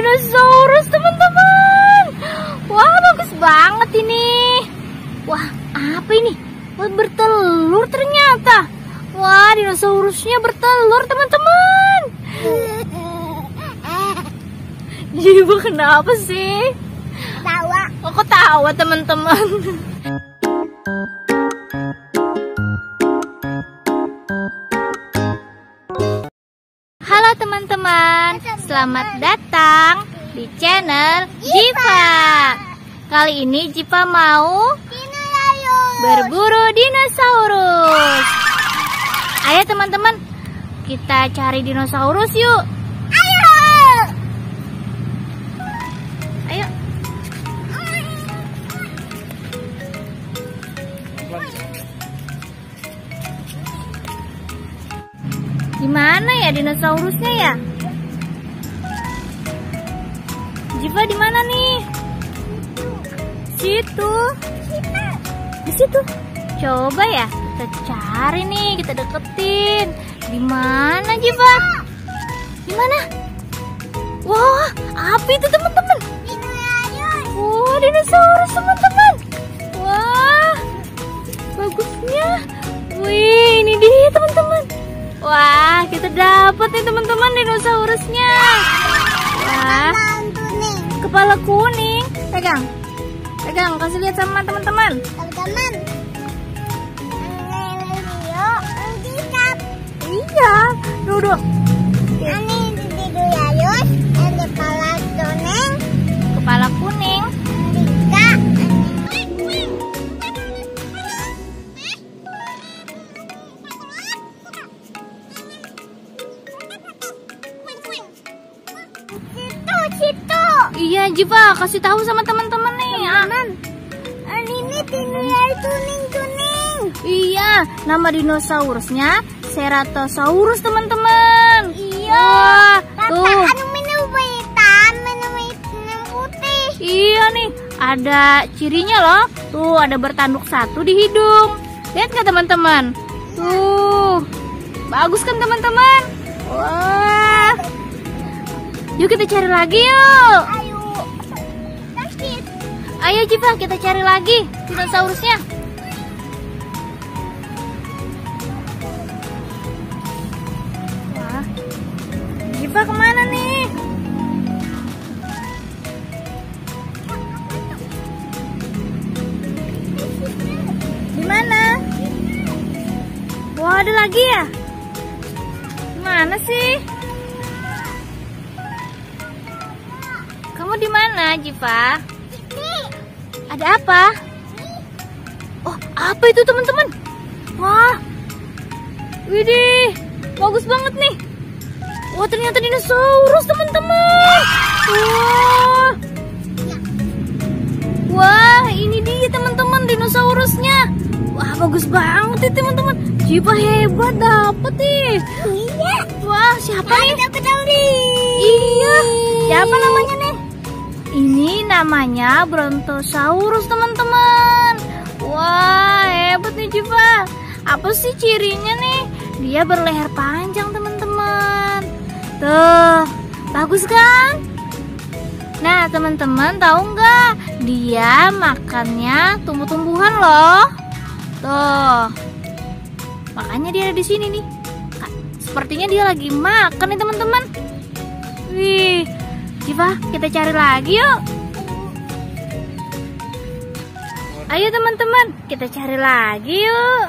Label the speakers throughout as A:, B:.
A: dinosaurus teman-teman. Wah, bagus banget ini. Wah, apa ini? Wah, bertelur ternyata. Wah, dinosaurusnya bertelur teman-teman. Jiwa kenapa sih?
B: Tawa.
A: Oh, kok tawa teman-teman? Halo teman-teman, selamat datang di channel Jiva. Kali ini Jiva mau berburu dinosaurus. Ayo teman-teman, kita cari dinosaurus yuk. Ayo. Gimana ya dinosaurusnya ya? Jiva di mana nih? Situ. Di situ. Coba ya, kita cari nih, kita deketin. Di mana Jiva? Di mana? Wah, apa itu teman-teman? Wah, dinosaurus teman-teman. Wah, bagusnya. Wih, ini dia teman-teman. Wah, kita dapat nih teman-teman dinosaurusnya. Wah, kepala kuning. Pegang, pegang, kasih lihat sama teman-teman.
B: Teman-teman,
A: iya, duduk.
B: ini dinosaurus, ada kepala kuning,
A: Kepala kuning.
B: situ.
A: Iya, Jiva, kasih tahu sama teman-teman nih.
B: Ini dinosaurus kuning.
A: Iya, nama dinosaurusnya Ceratosaurus teman-teman.
B: Iya.
A: Tuh.
B: Anu minum hitam, minum putih.
A: Iya nih, ada cirinya loh. Tuh, ada bertanduk satu di hidung. Lihat nggak teman-teman? Tuh, bagus kan teman-teman? Wah. Yuk kita cari lagi yuk.
B: Ayo. Sakit.
A: Ayo Jiva, kita cari lagi dinosaurusnya. Wah, Jiva kemana nih? Di mana? Wah, ada lagi ya? Mana sih? Kamu di mana, Jiva? Ada apa? Oh, apa itu teman-teman? Wah, widih, bagus banget nih. Wah, ternyata dinosaurus teman-teman. Wah, ini dia teman-teman dinosaurusnya. Wah, bagus banget nih teman-teman. Jiva hebat dapet nih.
B: Iya.
A: Wah, siapa nih?
B: Dapat nih.
A: Iya, siapa namanya nih? Ini namanya Brontosaurus teman-teman. Wah, hebat nih Jiva. Apa sih cirinya nih? Dia berleher panjang teman-teman. Tuh, bagus kan? Nah teman-teman, tahu nggak? Dia makannya tumbuh-tumbuhan loh. Tuh, makanya dia ada di sini nih. Sepertinya dia lagi makan nih teman-teman. Wih, Jiva, kita cari lagi yuk. Ayo teman-teman, kita cari lagi yuk.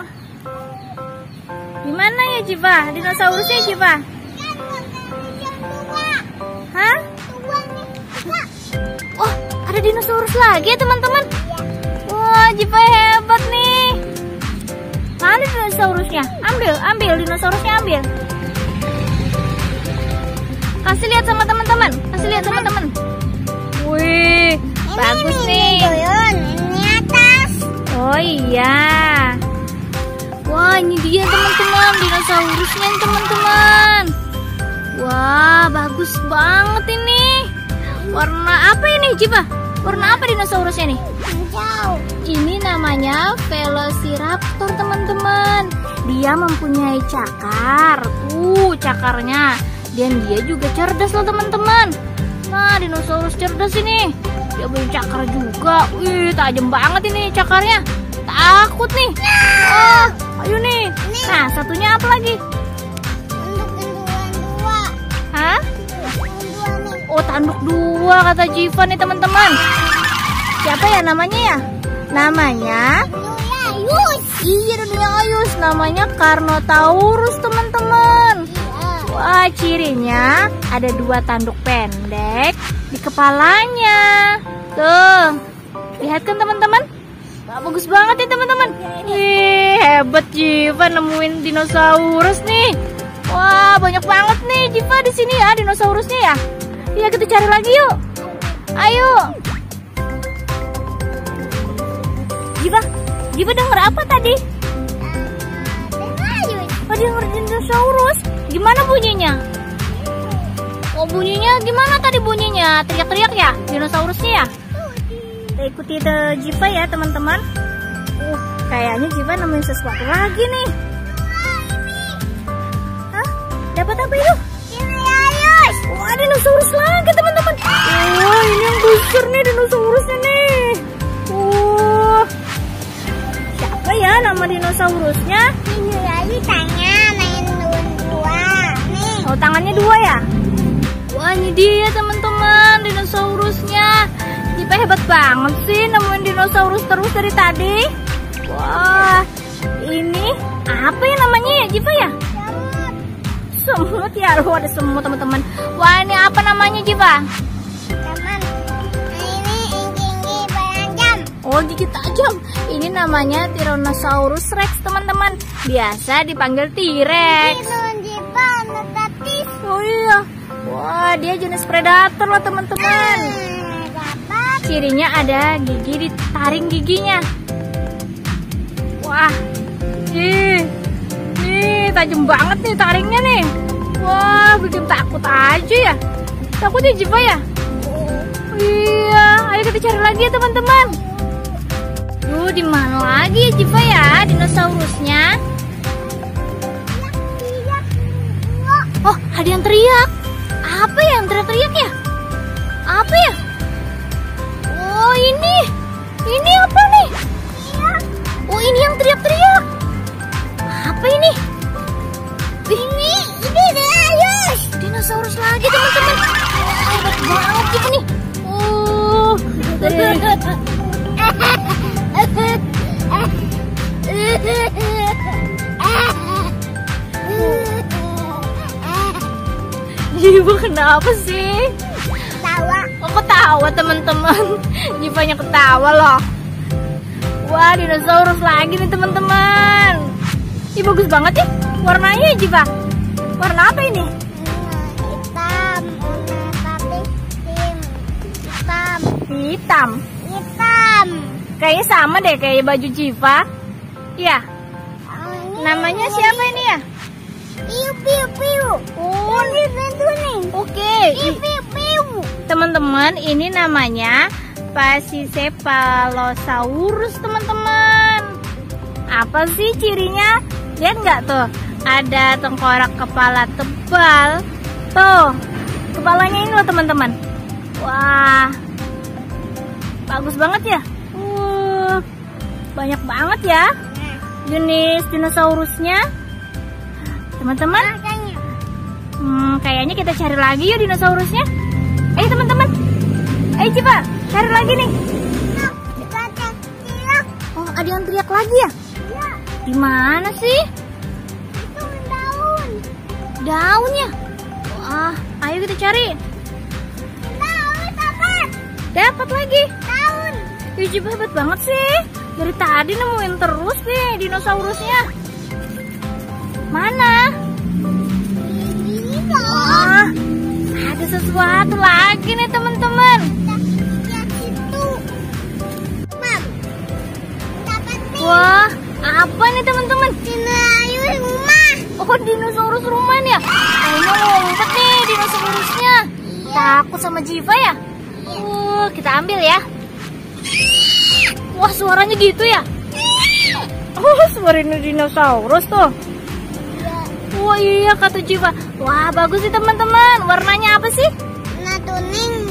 A: Gimana ya Jiva? Dinosaurusnya Jiva? Hah? Oh, ada dinosaurus lagi ya teman-teman? Wah, Jiva hebat nih. Mana dinosaurusnya? Ambil dinosaurusnya ambil. Kasih lihat sama teman-teman. Wih, bagus nih.
B: Ini atas.
A: Oh iya. Wah, ini dia teman-teman, dinosaurusnya teman-teman. Wah, bagus banget ini. Warna apa ini, Jiva? Warna apa dinosaurusnya nih?
B: Hijau.
A: Ini namanya Velociraptor teman-teman. Dia mempunyai cakar. Cakarnya. Dan dia juga cerdas loh teman-teman. Nah, dinosaurus cerdas ini. Dia punya cakar juga. Wih, tajam banget ini cakarnya. Takut nih. Oh, ayo nih. Nah, satunya apa lagi?
B: Tanduk dua.
A: Hah?
B: Dua nih.
A: Oh, tanduk dua kata Jiva nih teman-teman. Siapa ya namanya ya? Namanya?
B: Ayus.
A: Iya, dunia Ayus. Namanya Carnotaurus teman-teman. Wah, cirinya ada 2 tanduk pendek di kepalanya. Tuh, lihat kan teman-teman? Wah, bagus banget ya teman-teman. Wih, hebat Jiva nemuin dinosaurus nih. Wah, banyak banget nih Jiva di sini ya dinosaurusnya ya. Iya, kita cari lagi yuk. Ayo. Jiva denger apa tadi? Oh, denger dinosaurus. Gimana bunyinya? Oh, bunyinya gimana tadi bunyinya? Teriak-teriak ya dinosaurusnya ya? Kita ikuti Jiva ya teman-teman. Kayaknya Jiva nemuin sesuatu lagi nih. Hah? Dapat apa itu? Wah, dinosaurus lagi teman-teman. Wah, ini yang besar nih dinosaurusnya nih. Wah, siapa ya nama dinosaurusnya?
B: Ini lagi tanya main dua nih.
A: Oh, tangannya 2 ya? Wah, ini dia teman-teman dinosaurusnya. Jiva hebat banget sih nemuin dinosaurus terus dari tadi. Wah, ini apa ya namanya ya Jiva ya? Semut ya, loh ada semut teman-teman. Wah, ini apa namanya Jiva?
B: Teman, ini gigi beranjam.
A: Oh, gigi tajam. Ini namanya Tyrannosaurus Rex teman-teman. Biasa dipanggil T-Rex. Oh iya. Wah, dia jenis predator loh teman-teman.
B: Dapat.
A: Cirinya ada gigi di taring giginya. Wah, nih tajam banget nih taringnya nih. Wah, bikin takut aja ya. Takut ya Jiva ya? Iya, ayo kita cari lagi ya teman-teman. Duh, di mana lagi ya Jiva ya dinosaurusnya? Oh, ada yang teriak. Apa ya yang teriak-teriak ya? Apa ya? Oh, ini apa nih? Oh, ini yang teriak-teriak. Apa ini? Ini Ayus. Dinosaurus lagi teman-teman. Hebat banget gitu nih. Oh, Jiva kenapa sih?
B: Tawa.
A: Oh, ketawa teman-teman. Jivanya ketawa loh. Wah, dinosaurus lagi nih teman-teman. Ih, bagus banget ya warnanya Jiva. Warna apa ini?
B: Hitam. Tapi
A: Hitam.
B: hitam.
A: Kayaknya sama deh kayak baju Jiva. Ya. Namanya siapa ini ya?
B: Piu.
A: Oh,
B: Itu nih.
A: oke.
B: Piu.
A: Teman-teman, ini namanya Pachycephalosaurus teman-teman. Apa sih cirinya? Lihat nggak tuh? Ada tengkorak kepala tebal. Tuh, kepalanya ini loh teman-teman. Wah, bagus banget ya. Banyak banget ya jenis dinosaurusnya. Teman-teman, kayaknya kita cari lagi yuk dinosaurusnya. Ayo teman-teman. Ayo Jiva, cari lagi nih. Oh, ada yang teriak lagi ya? Di mana sih?
B: Itu daun.
A: Daunnya. Wah, ayo kita cari.
B: Daun dapat.
A: Dapat lagi.
B: Daun.
A: Ya, Jiva hebat banget sih. Dari tadi nemuin terus nih dinosaurusnya. Mana?
B: Ini dong.
A: Wah, ada sesuatu lagi nih teman-teman.
B: Lihat itu. Mam. Dapat nih.
A: Wah, apa nih teman-teman?
B: Dinosaurus rumah.
A: Oh, dinosaurus rumah nih ya. Kayaknya ngumpet nih dinosaurusnya. Takut sama Jiva ya? Kita ambil ya. Wah, suaranya gitu ya? Oh, suara dinosaurus tuh. Wah, iya kata Jiva. Wah, bagus sih teman-teman. Warnanya apa sih?
B: Warna kuning.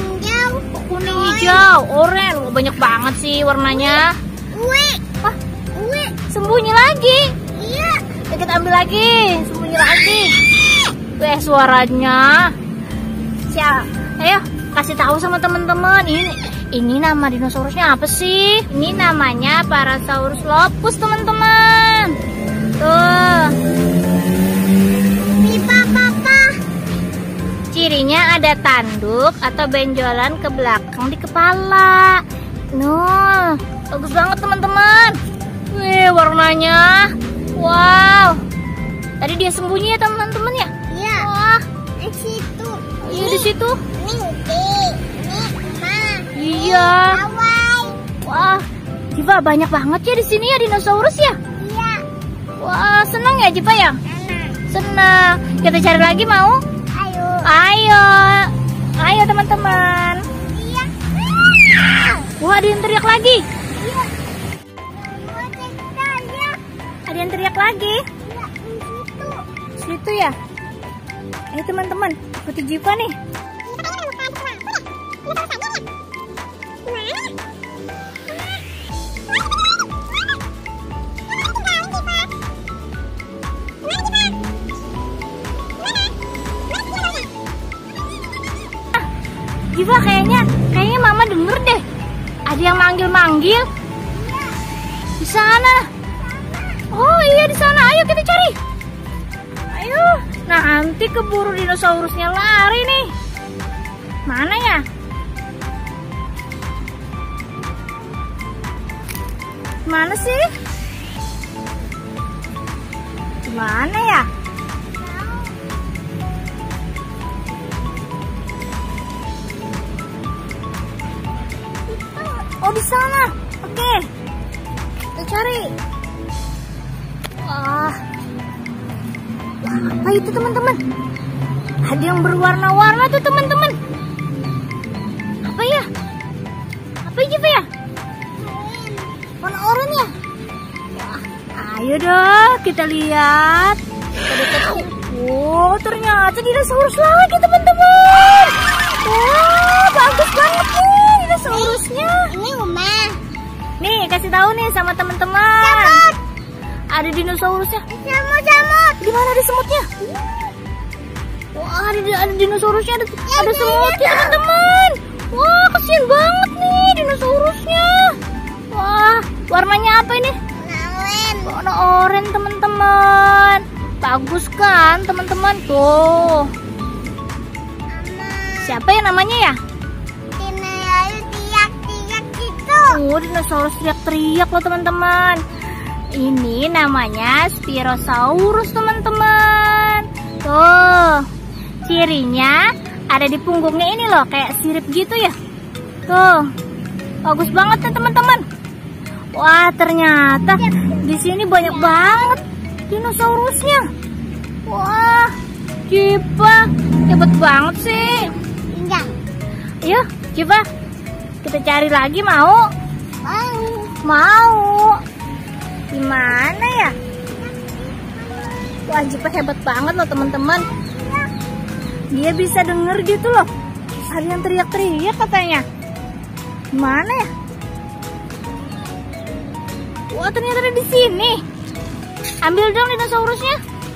A: hijau, oranye. Banyak banget sih warnanya. Wah, sembunyi lagi.
B: Iya.
A: Kita ambil lagi, sembunyi lagi. Suaranya. Ayo kasih tahu sama teman-teman. Ini nama dinosaurusnya apa sih? Ini namanya Parasaurolophus, teman-teman. Tuh.
B: Papa.
A: Cirinya ada tanduk atau benjolan ke belakang di kepala. Noh, bagus banget teman-teman. Wih, warnanya. Wow. Tadi dia sembunyi ya teman-teman ya?
B: Iya.
A: Wah,
B: Di situ.
A: iya di situ.
B: Ini Ma.
A: Iya.
B: Awai.
A: Wah, Jiva banyak banget ya di sini ya dinosaurus ya.
B: Iya.
A: Wah, senang ya Jiva ya?
B: Anak.
A: Senang. Kita cari lagi mau?
B: Ayo.
A: Ayo teman-teman.
B: Iya.
A: Wah, ada yang teriak lagi.
B: Iya. Ya.
A: Ada yang teriak lagi.
B: Iya, di situ.
A: Situ ya. Ayo teman-teman, ikuti Jiva nih. Jiva kayaknya mama denger deh. Ada yang manggil-manggil. Di sana. Oh iya di sana. Ayo kita cari. Ayo. Nanti keburu dinosaurusnya lari nih. Mana ya? Mana sih? Mana ya? Oh di sana. Oke. Kita cari. Wah. Apa itu teman-teman? Ada yang berwarna-warna tuh teman-teman. Apa ya? Apa itu ya? Warna oranye ya? Wah, ayo dong kita lihat. Oh, ternyata dinosaurus lagi teman-teman. Wah, bagus banget nih dinosaurusnya.
B: Ini Uma.
A: Nih, kasih tahu nih sama teman-teman. Ada dinosaurusnya.
B: Semut.
A: Di mana ada semutnya? Wah, ada dinosaurusnya, ada semutnya teman-teman. Wah, kasihan banget nih dinosaurusnya. Wah, warnanya apa ini? Warna oranye teman-teman. Bagus kan teman-teman? Tuh. Siapa ya namanya ya?
B: Teriak gitu.
A: Oh, dinosaurus teriak-teriak loh teman-teman. Ini namanya Spirosaurus teman-teman. Tuh, cirinya ada di punggungnya ini loh, kayak sirip gitu ya. Tuh, bagus banget nih teman-teman. Wah, ternyata di sini banyak banget dinosaurusnya. Wah, Jiva, hebat banget sih.
B: Enggak.
A: Yuk, Jiva, kita cari lagi mau? Mau. Gimana ya? Wah, Jiva hebat banget loh teman-teman. Dia bisa denger gitu loh. Ada yang teriak-teriak katanya. Gimana ya? Wah, ternyata ada di sini. Ambil dong dinosaurusnya.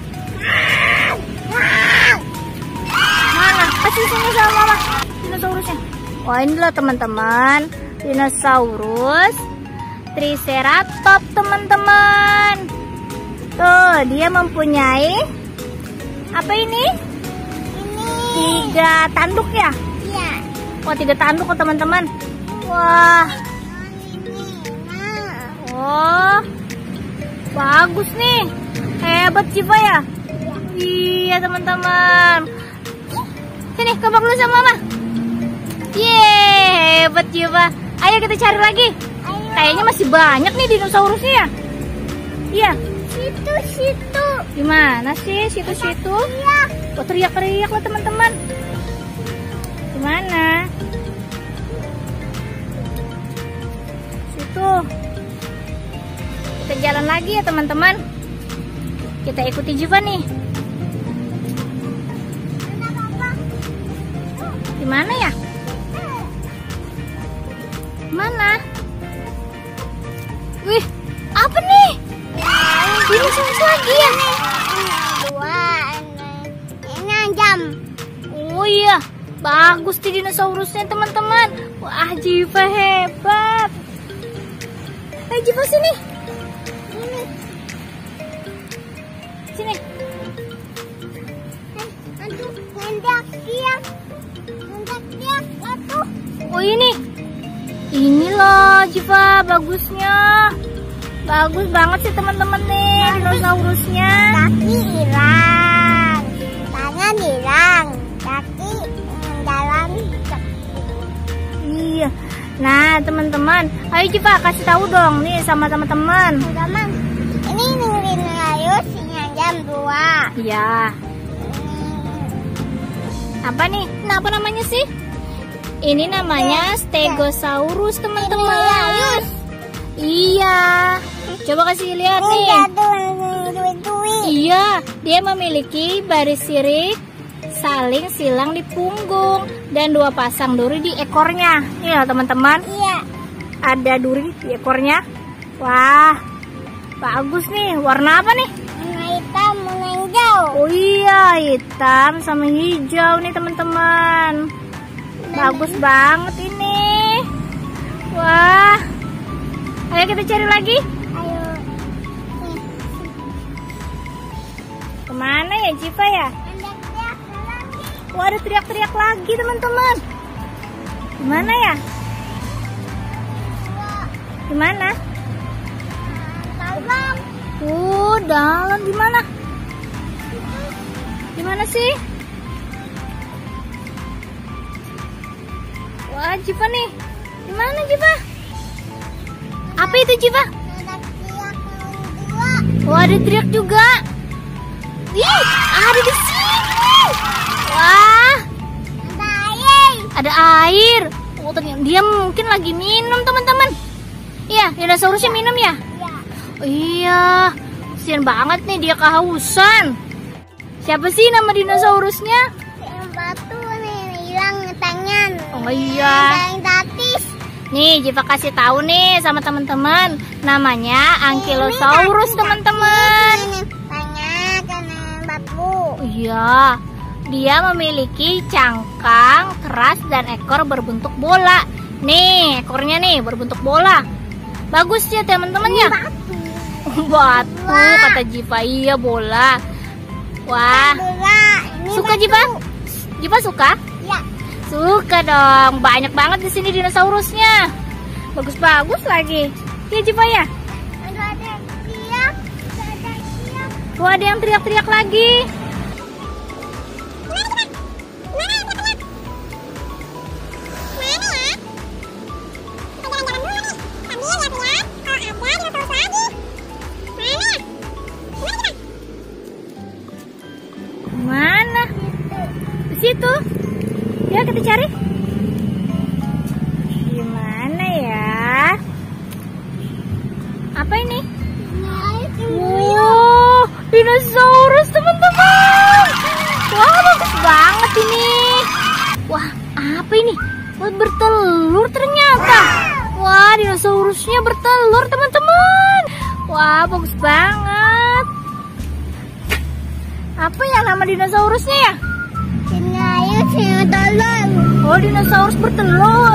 A: Mana? Kasih sini sama mama dinosaurusnya. Wah, ini loh teman-teman. Dinosaurus Triceratops teman-teman. Tuh, dia mempunyai apa ini? 3 tanduk ya?
B: Iya.
A: Wah, 3 tanduk kok teman-teman. Wah. Oh, bagus nih. Hebat Jiva ya? Iya teman-teman. Sini, kebak dulu sama mama. Yeay, hebat Jiva. Ayo kita cari lagi. Kayaknya masih banyak nih dinosaurusnya ya. Iya.
B: Situ.
A: Gimana sih situ-situ?
B: Iya.
A: Kok teriak-teriak lah teman-teman. Gimana? Situ. Kita jalan lagi ya teman-teman. Kita ikuti Jiva nih. Gimana ya? Mana? Wih, apa nih? Dinosaurus lagi ya?
B: Dua, ini jam.
A: Oh iya, bagus di dinosaurusnya teman-teman. Wah, Jiva hebat. Ayo Jiva sini. Sini.
B: Aduh, hendak dia, atuh.
A: Oh ini. Ini loh Jiva, bagusnya. Bagus banget sih teman-teman nih dinosaurusnya.
B: Kaki hilang, tangan hilang, kaki jalan.
A: Iya. Nah teman-teman, ayo Jiva kasih tahu dong nih sama teman-teman.
B: Teman, ini Dinosaurus jam 2.
A: Iya. Apa nih? Nah, apa namanya sih? Ini namanya Stegosaurus teman-teman. Iya. Coba kasih lihat nih. Iya, dia memiliki baris sirip saling silang di punggung dan 2 pasang duri di ekornya. Iya teman-teman.
B: Iya.
A: Ada duri di ekornya. Wah, bagus nih. Warna apa nih?
B: Warna hitam, warna hijau.
A: Oh iya, hitam sama hijau nih teman-teman. Bagus banget ini. Wah. Ayo kita cari lagi.
B: Ayo. Nih.
A: Kemana ya Jiva ya? Wah, ada teriak-teriak lagi teman-teman. Gimana ya? Gimana?
B: Dalam.
A: Dalam gimana? Gimana sih? Wah, Jiva nih. Gimana Jiva? Apa itu Jiva?
B: Ada teriak dua.
A: Wah, ada teriak juga. Ih, ada di sini. Wah,
B: Ada air.
A: ada air. Oh, ternyata dia mungkin lagi minum teman-teman. Iya, dinosaurusnya minum ya?
B: Iya.
A: Oh, iya, kasian banget nih dia kehausan. Siapa sih nama dinosaurusnya?
B: Yang batu nih hilang tangan.
A: Oh iya.
B: Yang tatis.
A: Nih, Jiva kasih tahu nih sama teman-teman. Namanya Ankylosaurus teman-teman.
B: Tangan kena batu.
A: Oh, iya, dia memiliki cangkang keras dan ekor berbentuk bola. Nih, ekornya nih berbentuk bola. Bagus ya teman-teman ya. Batu kata Jiva. Iya, bola. Wah, suka Jiva? Jiva suka?
B: Ya.
A: Suka dong. Banyak banget di sini dinosaurusnya. Bagus-bagus lagi. Iya Jiva ya?
B: Ada teriak. Ada teriak.
A: Tuh ada yang teriak-teriak lagi. Mana? Di situ. Ya kita cari. Gimana ya? Apa ini? Wow, dinosaurus teman-teman. Wah, bagus banget ini. Wah, apa ini? Wah, bertelur ternyata. Wah, dinosaurusnya bertelur teman-teman. Wah, bagus banget. Apa ya nama dinosaurusnya ya? Oh, dinosaurus bertelur.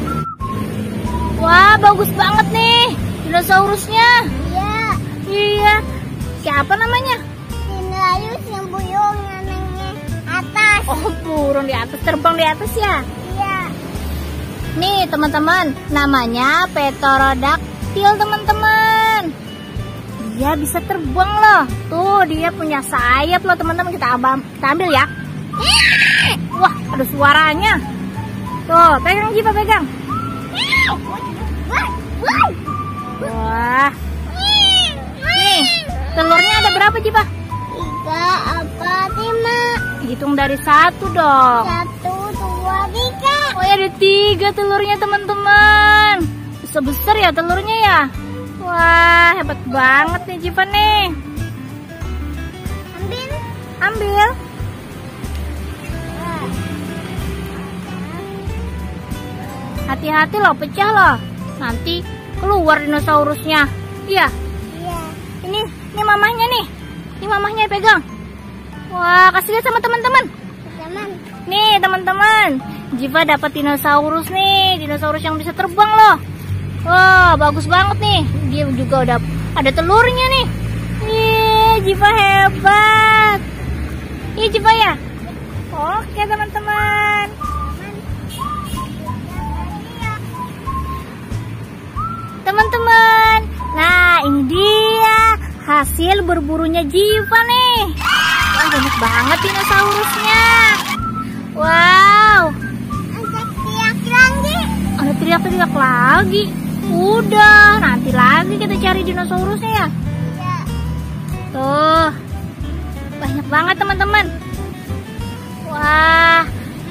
A: Wah, bagus banget nih dinosaurusnya.
B: Iya.
A: Iya. Siapa namanya?
B: Dinosaurus yang buyung namanya atas.
A: Oh, burung di atas, terbang di atas ya.
B: Iya.
A: Nih teman-teman, namanya Pterodactyl teman-teman. Dia bisa terbang loh. Tuh dia punya sayap loh teman-teman. Kita ambil ya. Wah, ada suaranya. Tuh, pegang Jiva, pegang. Wah. Nih, telurnya ada berapa Jiva?
B: 3, 4, 5.
A: Hitung dari 1 dong.
B: 1, 2, 3.
A: Oh ya, ada 3 telurnya teman-teman. Besar-besar ya telurnya ya. Wah, hebat banget nih Jiva nih. Ambil. Hati-hati loh, pecah loh. Nanti keluar dinosaurusnya. Iya.
B: Iya.
A: Ini mamahnya nih. Ini mamahnya pegang. Wah, kasih lihat sama teman-teman.
B: Teman.
A: Nih teman-teman, Ziva dapat dinosaurus nih, dinosaurus yang bisa terbang loh. Wah, bagus banget nih. Dia juga udah ada telurnya nih. Ih, Ziva hebat. Iya Ziva ya. Oke teman-teman. Teman-teman, nah ini dia hasil berburunya Ziva nih. Wah, banyak banget dinosaurusnya. Wow.
B: Ada teriak lagi.
A: Ada teriak-teriak lagi. Udah, nanti lagi kita cari dinosaurusnya ya.
B: Iya.
A: Tuh, banyak banget teman-teman. Wah.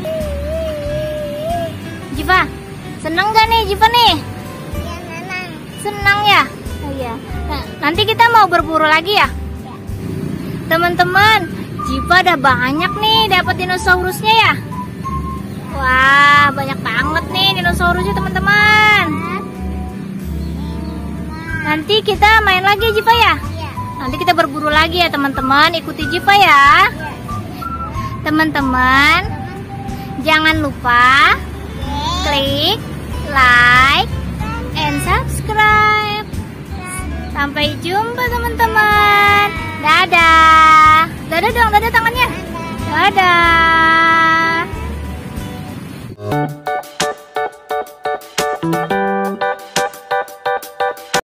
A: Ziva, seneng gak nih Ziva nih?
B: Iya, Nanang.
A: Senang ya? Oh iya. Nah, nanti kita mau berburu lagi ya? Teman-teman, Ziva ada banyak nih dapat dinosaurusnya ya. Wah, banyak banget nih dinosaurusnya teman-teman. Nanti kita main lagi Ziva ya.
B: Iya.
A: Nanti kita berburu lagi ya teman-teman. Ikuti Ziva ya. Teman-teman, jangan lupa klik like and subscribe. Sampai jumpa teman-teman. Dadah. Dadah dong, dadah tangannya. Dadah.